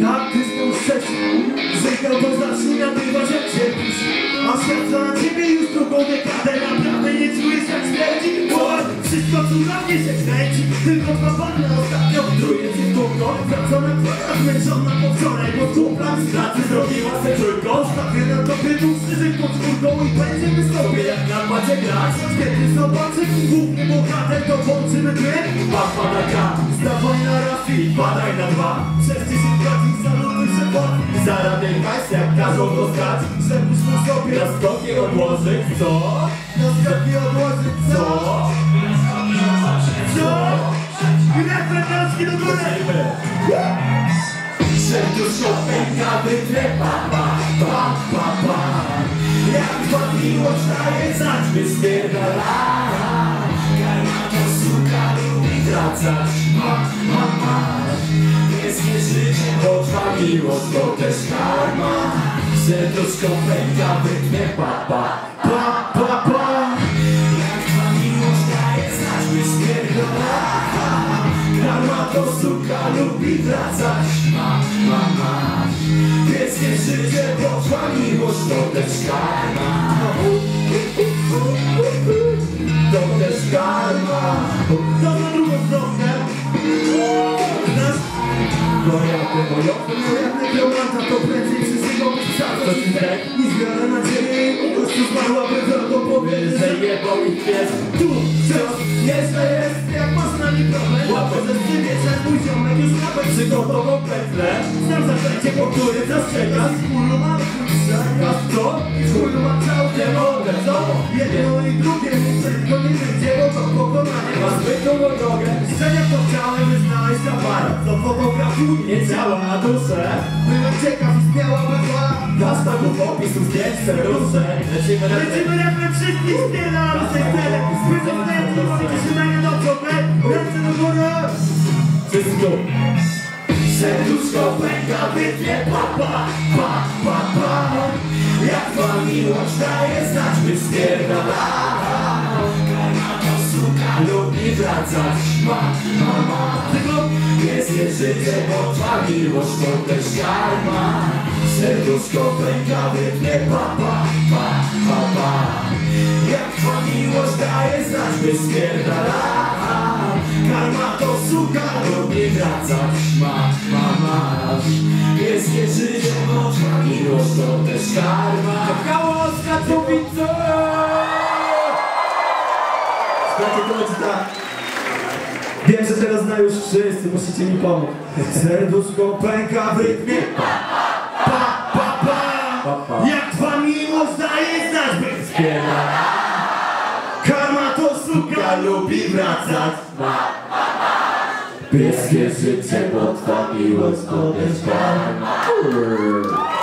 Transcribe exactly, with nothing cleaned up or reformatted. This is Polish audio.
artystą szczęścia. Żegnał to zacznie nabywać jak cierpisz, a świat za ciebie już drugą dekadę. Naprawdę nie czujesz jak śmierdzi. Wszystko cudownie się kręci, tylko dwa panny ostatnio truje cię w kółko. Wracona twoja zmęczona po wczoraj, bo tu plan z pracy zrobiła se trójką. Stawię na tobie dłuższy żyk pod skórką i będziemy sobie jak na pacie grać. Kiedy zobaczę główny bohater, to włączymy tryb Papa na K. Zdawaj na raz i badaj na dwa. Przez dziesięć lat i salutuj się pod zarabiaj hajs jak każą to stać. Żebyś mu sobie na skoki odłożyć. Co? Na skoki odłożyć co? Co? I refrenowski do góry! Serduszko pęka wytnie papa, pa, pa, pa. Jak twa miłość daje znać, wyspierdala. Karma to suka lubi wracać, ma, ma, ma. Pieskie życie, bo twa miłość to też karma. Serduszko pęka wytnie papa, pa, pa, pa. Jak twa miłość daje znać, wyspierdala. Karma to suka lubi wracać, ma, ma, ma. Pieskie życie, bo twa miłość to też karma. To też karma. To na drugą stronę. Gojaty, gojaty, gojaty, gojaty, to prędzej przyszłego psa i zbiorę nadzieję, po prostu zmarłaby drogą powiedzieć, że jebał ich pies. Tu wciąż jeszcze jest, jak masz z nami problem. Łapę ze szczywie, że mój ziomek już nawet przygotował pętlę. Znam zaklęcie, po którym zastrzega. Z kulu mam a co? Z kulu mam całkiem wodę, co? Jedno i drugie, tylko nie wyjdzie, bo to pokonanie ma zbytą drogę. Szczerze to chciałem znaleźć aparat, co fotografuje nie działa na duszę. Byłem ciekaw i śmiałaby dwa nastawów opisów zdjęć serdusze. Lecimy Lecimy refren wszystkich spierdalamy z tej sceny. Spytam lęki, możecie się na nie dobrze, ręce do góry. Wszystko. Serduszko pęka, wytnie papa, pa, pa, pa. Jak twa miłość daje znać, wyspierdala. Karma to suka lubi wracać, ma, ma, ma. Pieskie życie, bo twa miłość to też karma. Serduszko pęka, wytnie papa, pa, pa, pa. Jak twa miłość daje znać, wyspierdala. Karma to suka lubi wracać, ma, ma, ma. Pieskie życie, bo twa miłość to też karma. Chaos Katowice! Słuchajcie, to będzie tak. Wiem, że teraz znają już wszyscy, musicie mi pomóc. Serduszko pęka, wytnie pa, pa, pa, pa. Jak twa miłość daje znać, wyspierdala. Karma to suka lubi wracać. Pieskie życie, bo twa miłość to też karma.